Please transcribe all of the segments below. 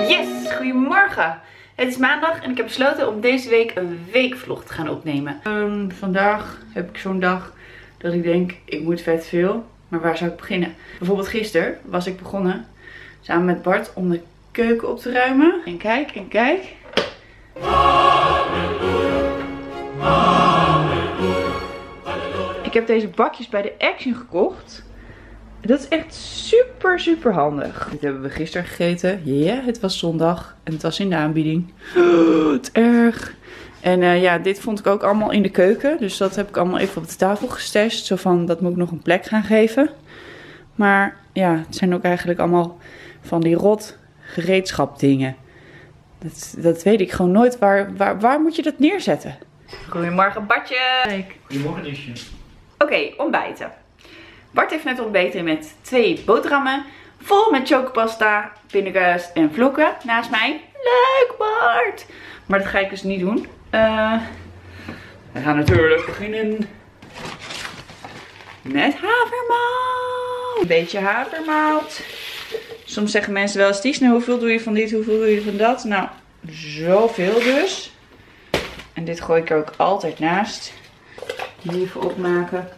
Yes, goedemorgen. Het is maandag en ik heb besloten om deze week een weekvlog te gaan opnemen. Vandaag heb ik zo'n dag dat ik denk, ik moet vet veel. Maar waar zou ik beginnen? Bijvoorbeeld gisteren was ik begonnen samen met Bart om de keuken op te ruimen. En kijk, en kijk. Ik heb deze bakjes bij de Action gekocht. Dat is echt super handig. Dit hebben we gisteren gegeten. Ja, het was zondag en het was in de aanbieding. Oh, het erg. En ja, dit vond ik ook allemaal in de keuken. Dus dat heb ik allemaal even op de tafel gestashed. Zo van, dat moet ik nog een plek gaan geven. Maar ja, het zijn ook eigenlijk allemaal van die rot gereedschapdingen. Dat weet ik gewoon nooit. Waar moet je dat neerzetten? Goedemorgen, Bartje. Goedemorgen, Liesje. Oké, ontbijten. Bart heeft net ontbeten met 2 boterhammen. Vol met chocopasta, pindakaas en vlokken naast mij. Leuk, Bart! Maar dat ga ik dus niet doen. We gaan natuurlijk beginnen met havermout. Een beetje havermout. Soms zeggen mensen wel eens, Ties, nou, hoeveel doe je van dit, hoeveel doe je van dat? Nou, zoveel dus. En dit gooi ik er ook altijd naast. Die even opmaken.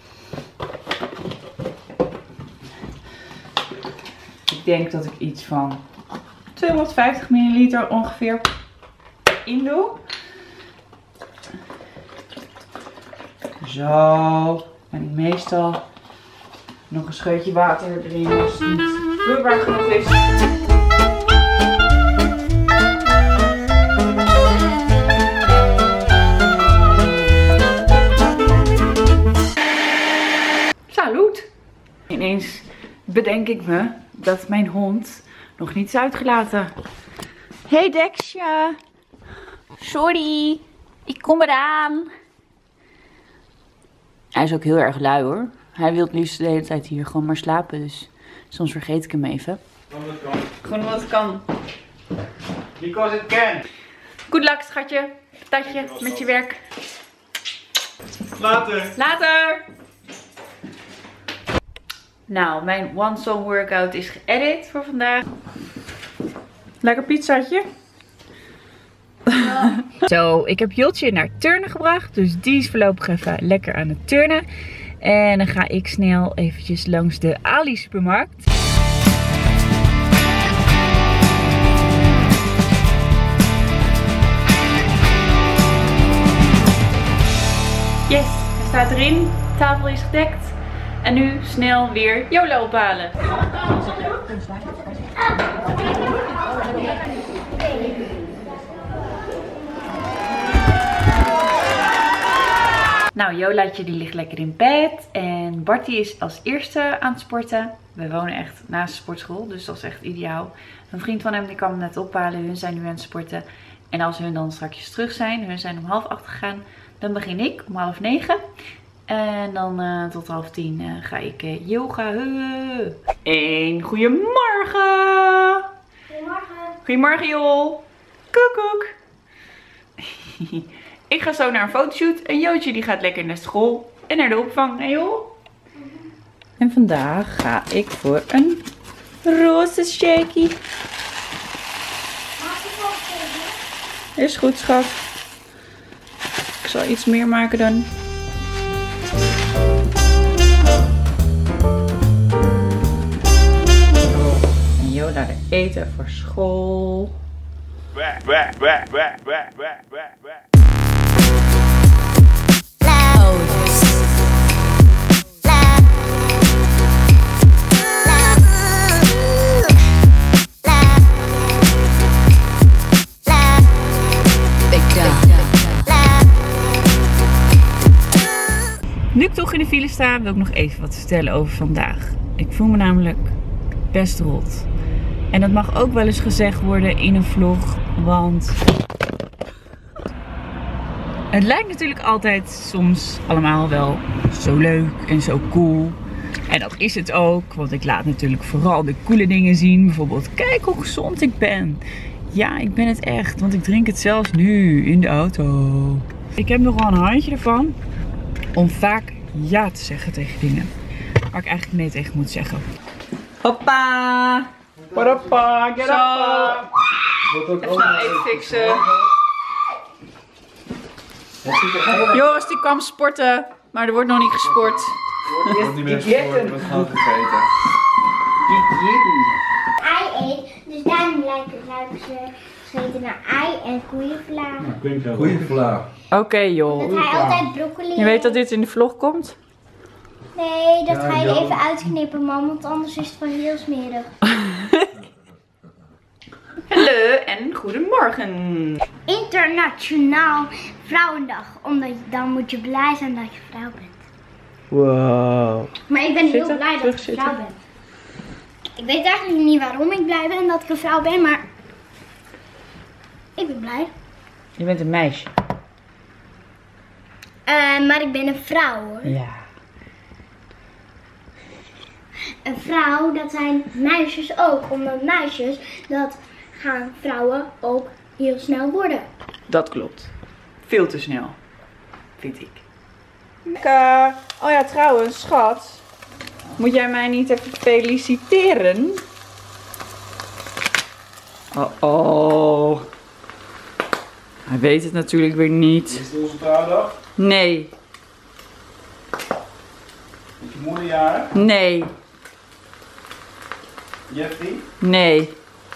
Ik denk dat ik iets van 250 milliliter ongeveer in doe. Zo. En meestal nog een scheutje water erin als het niet vloeibaar genoeg is. Salut! Ineens bedenk ik me dat mijn hond nog niet is uitgelaten. Hey Dexje! Sorry, ik kom eraan. Hij is ook heel erg lui hoor. Hij wil het liefst de hele tijd hier gewoon maar slapen, dus soms vergeet ik hem even. Gewoon omdat het kan. Because it can. Good luck schatje, patatje met je werk. Later. Later! Nou, mijn one song workout is geëdit voor vandaag. Lekker pizzaatje. Ja. Zo, ik heb Jotje naar turnen gebracht. Dus die is voorlopig even lekker aan het turnen. En dan ga ik snel eventjes langs de Ali supermarkt. Yes, hij staat erin. De tafel is gedekt. En nu snel weer Jola ophalen. Nou, Jolaatje die ligt lekker in bed. En Bartie is als eerste aan het sporten. We wonen echt naast de sportschool, dus dat is echt ideaal. Een vriend van hem die kwam hem net ophalen. Hun zijn nu aan het sporten. En als hun dan straks terug zijn, hun zijn om 7:30 gegaan, dan begin ik om 8:30. En dan tot 9:30 ga ik yoga. En goedemorgen! Goedemorgen. Goedemorgen joh! Koekoek! Ik ga zo naar een fotoshoot en Jootje die gaat lekker naar school en naar de opvang. Hè joh? En vandaag ga ik voor een roze shakie. Is goed schat. Ik zal iets meer maken dan. En Jola de eten voor school. Nu ik toch in de file sta, wil ik nog even wat vertellen over vandaag. Ik voel me namelijk best rot. En dat mag ook wel eens gezegd worden in een vlog, want het lijkt natuurlijk altijd soms allemaal wel zo leuk en zo cool. En dat is het ook, want ik laat natuurlijk vooral de coole dingen zien. Bijvoorbeeld, kijk hoe gezond ik ben. Ja, ik ben het echt, want ik drink het zelfs nu in de auto. Ik heb nogal een handje ervan om vaak ja te zeggen tegen dingen waar ik eigenlijk nee tegen moet zeggen. Hoppa! Parappa, get Zo. up! Even snel eten fixen. Joris die kwam sporten, maar er wordt nog niet gesport. Wordt niet meer gesport, wordt gewoon gegeten. Ei eet, dus daarom lijken ze gescheten naar ei en koeienvla. Koeienvla. Oké joh. Dat hij altijd broccoli Je weet eet. dat dit in de vlog komt? Nee, dat Ja, ga je Jan. even uitknippen, mam, want anders is het van heel smerig. Hallo en goedemorgen. Internationaal Vrouwendag, omdat dan moet je blij zijn dat je vrouw bent. Wow. Maar ik ben Zitten, heel blij dat ik terugzitten. vrouw ben. Ik weet eigenlijk niet waarom ik blij ben dat ik een vrouw ben, maar ik ben blij. Je bent een meisje. Maar ik ben een vrouw hoor. Ja. Een vrouw, dat zijn meisjes ook. Omdat meisjes, dat gaan vrouwen ook heel snel worden. Dat klopt. Veel te snel. Vind ik. Lekker. Oh ja, trouwens, schat. Moet jij mij niet even feliciteren? Oh. Hij weet het natuurlijk weer niet. Is het onze trouwdag? Nee. Is je moeder jarig? Nee. Jeffrey? Nee.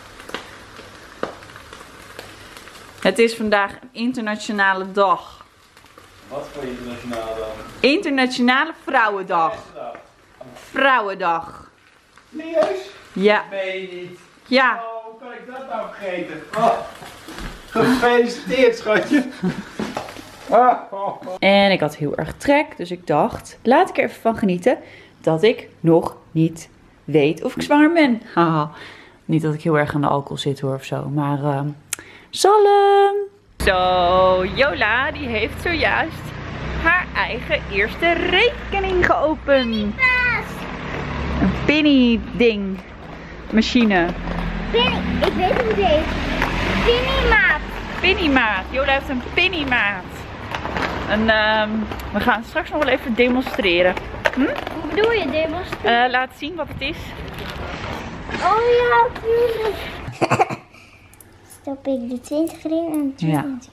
Het is vandaag een internationale dag. Wat voor internationale dag? Internationale Vrouwendag. Vrouwendag. Serieus? Ja. Nee, niet. Ja. Oh, hoe kan ik dat nou vergeten? Oh. Gefeliciteerd, schatje. En ik had heel erg trek, dus ik dacht, laat ik er even van genieten dat ik nog niet weet of ik zwanger ben. Haha. Niet dat ik heel erg aan de alcohol zit hoor of zo, maar zalm. Zo, Jola die heeft zojuist haar eigen eerste rekening geopend. Een Pinny ding. Machine. Pinny, ik weet hoe het heet. Pinnymaat. Pinnymaat. Jola heeft een Pinnymaat. En we gaan straks nog wel even demonstreren. Hoe bedoel je, demonstreren? Laat zien wat het is. Oh ja, tuurlijk. Stop ik de 20 erin en de 20 Ja. erin.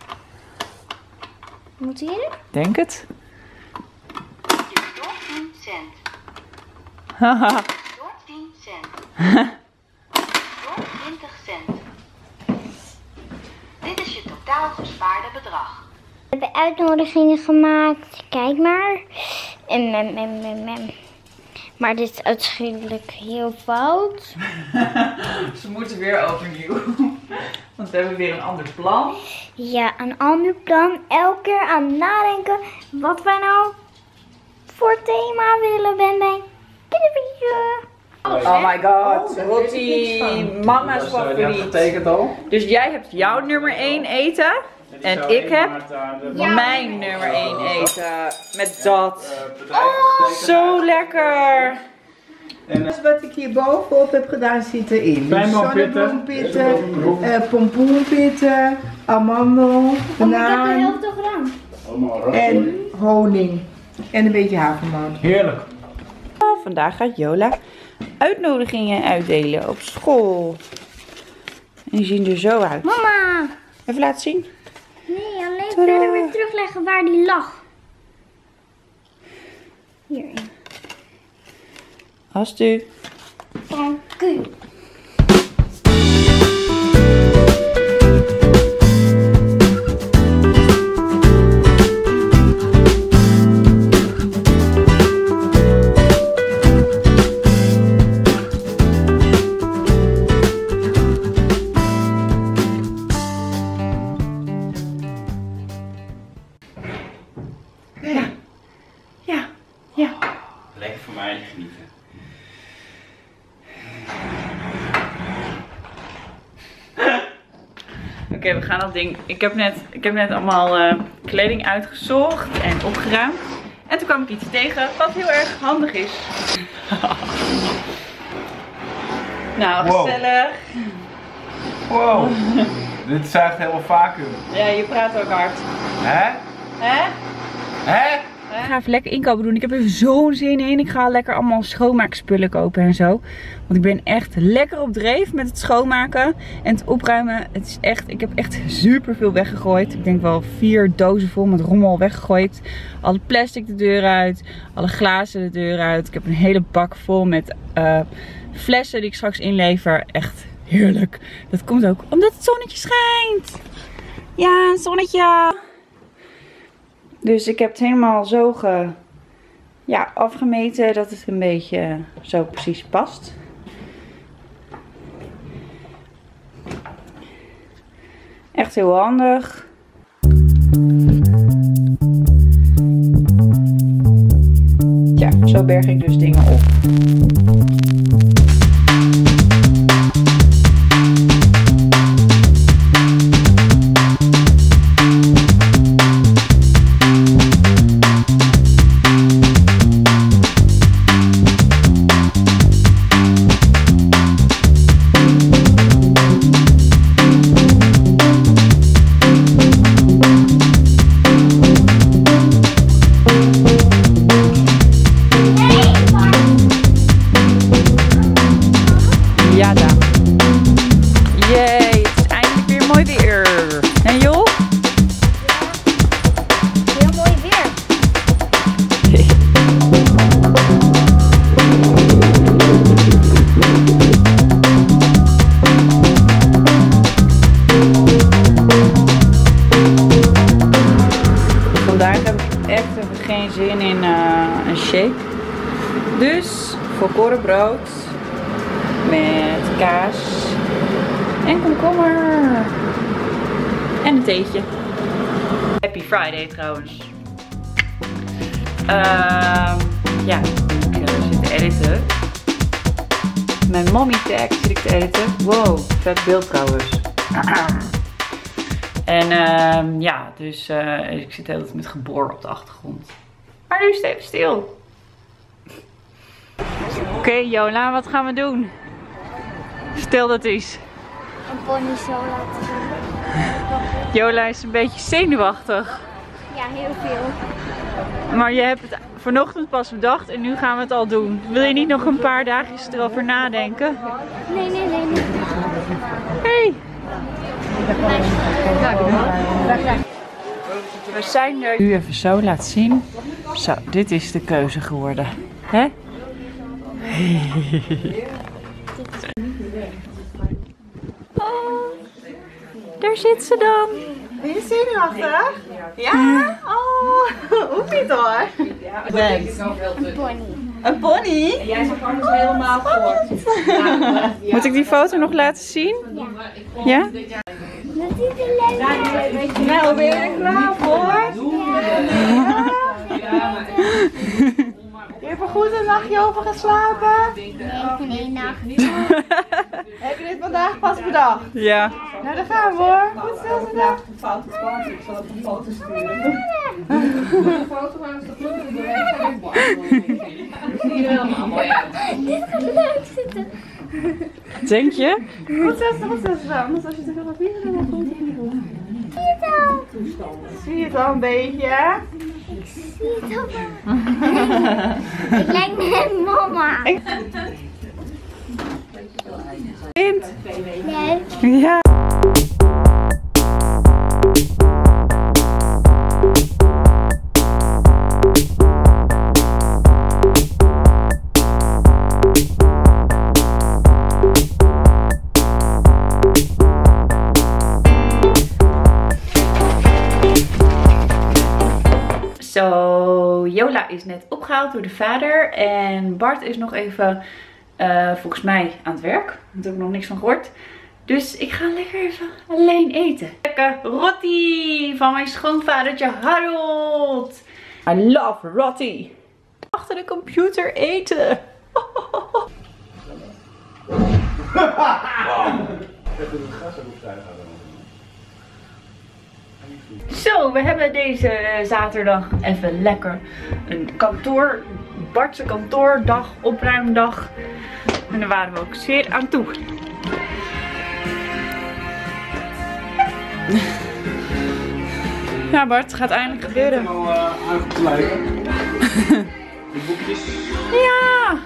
Moet hier? Denk het. Je stort 10 cent. Haha. Stort 10 cent. Stort 20 cent. Dit is je totaal gespaarde bedrag. We hebben uitnodigingen gemaakt. Kijk maar. Maar dit is uiteindelijk heel fout. Ze moeten weer overnieuw. Want we hebben weer een ander plan. Ja, een ander plan. Elke keer aan nadenken wat wij nou voor thema willen bij kindervideo's. Oh my god. Rotti. Mama's Die favoriet. getekend al. Dus jij hebt jouw nummer 1 eten. En ik heb Ja. mijn nummer 1 eten. Met dat. Zo lekker. Alles wat ik hier bovenop heb gedaan zit erin. Dus Pijnboompitten. zonnebloempitten, pompoenpitten, amandel, Ik heb de banaan helft al gedaan. en honing. En een beetje havermout. Heerlijk. Vandaag gaat Jola uitnodigingen uitdelen op school. En die zien er zo uit. Mama! Even laten zien. Nee, alleen Tadaa. verder weer terugleggen waar die lag. Hierin. Als u. Dank u. Ja. Ja. Lekker voor mij genieten. Oké, we gaan dat ding. Ik heb net allemaal kleding uitgezocht en opgeruimd. En toen kwam ik iets tegen wat heel erg handig is. Nou, Wow. gezellig. Wow. Dit zuigt helemaal vacuüm. Ja, je praat ook hard. Hè? Hè? Hè? ga even lekker inkopen doen. Ik heb er zo'n zin in. Ik ga lekker allemaal schoonmaakspullen kopen en zo. Want ik ben echt lekker op dreef met het schoonmaken en het opruimen. Het is echt, ik heb echt super veel weggegooid. Ik denk wel 4 dozen vol met rommel weggegooid. Alle plastic de deur uit. Alle glazen de deur uit. Ik heb een hele bak vol met flessen die ik straks inlever. Echt heerlijk. Dat komt ook omdat het zonnetje schijnt. Ja, een zonnetje. Dus ik heb het helemaal zo afgemeten dat het een beetje zo precies past. Echt heel handig. Ja, zo berg ik dus dingen op. Geen zin in een shake. Dus volkoren brood met kaas en komkommer en een theetje. Happy Friday trouwens. Ja, ik zit te editen. Mijn mommy tag zit ik te editen. Wow, vet beeld trouwens. En ja, dus ik zit de hele tijd met geboor op de achtergrond. Maar nu is het even stil. Oké, Jola, wat gaan we doen? Vertel dat eens. Een pony zo laten zien. Jola is een beetje zenuwachtig. Ja, heel veel. Maar je hebt het vanochtend pas bedacht en nu gaan we het al doen. Wil je niet nog een paar dagjes erover nadenken? Nee. Hey! We zijn er nu even zo laten zien. Zo, dit is de keuze geworden. Hè? Oh, daar zit ze dan. Ben je zenuwachtig? Ja? Oh, hoeft niet hoor. Een pony. Een pony? Jij zegt anders helemaal voort. Moet ik die foto nog laten zien? Ja? Dat is een leuk. Nou, ben je er klaar voor? Ja. Je hebt er goed een nachtje over geslapen? Even 1 nacht. Heb je dit vandaag pas bedacht? Ja. Nou, daar gaan we hoor. Goed stilzitten. Foute foto, ik zal het een foto sturen. Een foto waar ze goed in de weg zijn. Zie je helemaal mooi uit. Dit gaat leuk zitten. Denk je? Goed stilzitten. Anders als je te veel papier hebt, dan komt het niet goed. Zie je het al? Zie je het al een beetje? Zie je het al? Ik lijk net mama. Kind. Leuk. Ja. Zo, Jola is net opgehaald door de vader en Bart is nog even volgens mij aan het werk. Daar heb ik nog niks van gehoord. Dus ik ga lekker even alleen eten. Lekker rotti van mijn schoonvadertje Harold. I love rotti. Achter de computer eten. Zo, we hebben deze zaterdag even lekker een Bartse kantoordag, opruimdag. En daar waren we ook zeer aan toe. Ja Bart, het gaat eindelijk gebeuren. Aangekleed. De boekjes. Ja!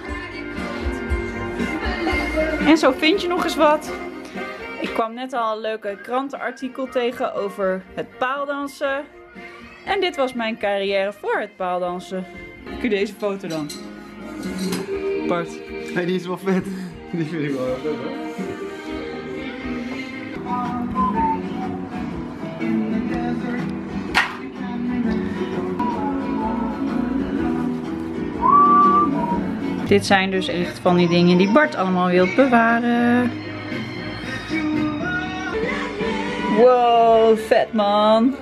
En zo vind je nog eens wat. Ik kwam net al een leuke krantenartikel tegen over het paaldansen. En dit was mijn carrière voor het paaldansen. Kijk deze foto dan. Bart. Hey, die is wel vet. Die vind ik wel heel vet, hoor. Dit zijn dus echt van die dingen die Bart allemaal wil bewaren. Wow, vet man.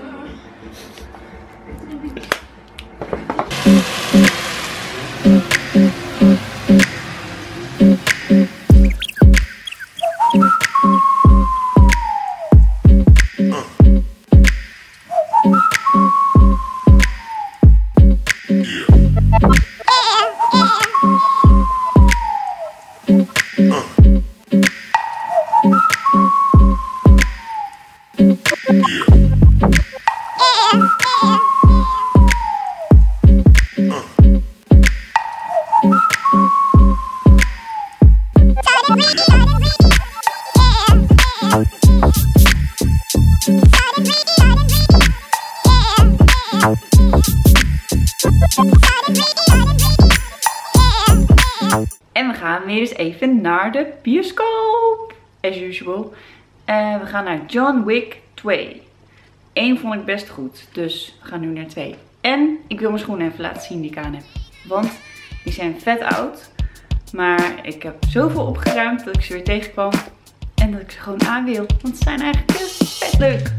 En we gaan weer eens even naar de bioscoop. As usual. We gaan naar John Wick 2. 1 vond ik best goed. Dus we gaan nu naar 2. En ik wil mijn schoenen even laten zien die ik aan heb. Want die zijn vet oud. Maar ik heb zoveel opgeruimd dat ik ze weer tegenkwam. En dat ik ze gewoon aan wil. Want ze zijn eigenlijk vet leuk.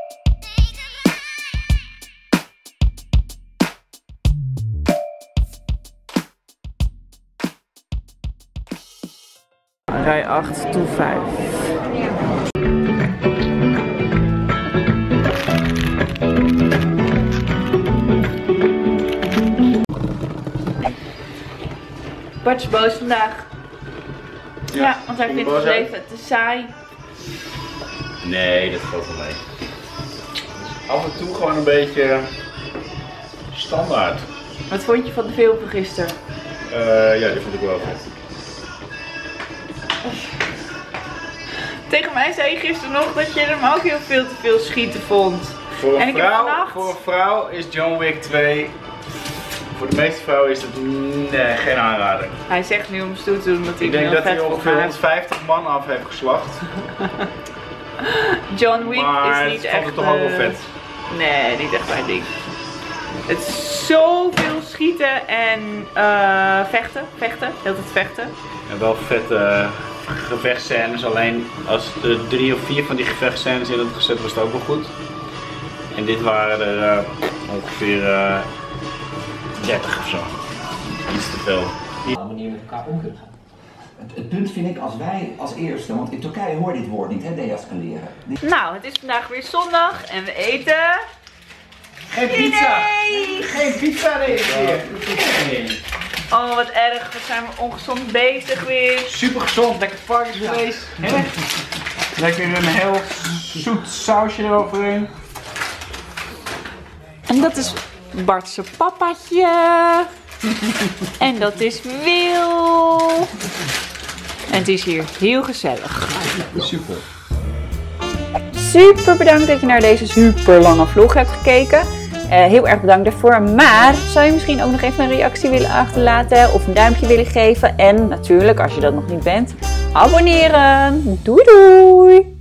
Rij 8 toe 5. Bart is boos vandaag. Ja, want hij vindt het leven te saai. Nee, dat valt wel mee. Af en toe gewoon een beetje standaard. Wat vond je van de film van gisteren? Ja, die vond ik wel vet. Tegen mij zei je gisteren nog dat je hem ook heel veel te veel schieten vond. Voor En een, ik heb vrouw, vannacht... voor een vrouw is John Wick 2, voor de meeste vrouwen is het geen aanrader. Hij zegt nu om stoer te doen dat hij Ik denk heel dat hij vet ongeveer vond. 150 man af heeft geslacht. John Wick Maar is niet het echt... vond het toch ook wel vet. Nee, niet echt mijn ding. Het is zoveel schieten en vechten. Heel het vechten. En wel vette gevechtscènes, alleen als er 3 of 4 van die gevechtscènes in hadden gezet was het ook wel goed. En dit waren er ongeveer 30 of zo. Iets te veel. manier met elkaar om kunnen gaan. Het punt vind ik als wij als eerste, want in Turkije hoor dit woord niet, hè, deescaleren. Nou, het is vandaag weer zondag en we eten... Geen pizza! Nee! Geen pizza deze keer! Oh, wat erg. Wat zijn we ongezond bezig weer. Super gezond, lekker varkensvlees. Ja. Lekker een heel zoet sausje eroverheen. En dat is Bart's papaatje. En dat is Wil. En het is hier heel gezellig. Super. Super bedankt dat je naar deze super lange vlog hebt gekeken. Heel erg bedankt daarvoor. Maar zou je misschien ook nog even een reactie willen achterlaten of een duimpje willen geven? En natuurlijk, als je dat nog niet bent, abonneren. Doei doei!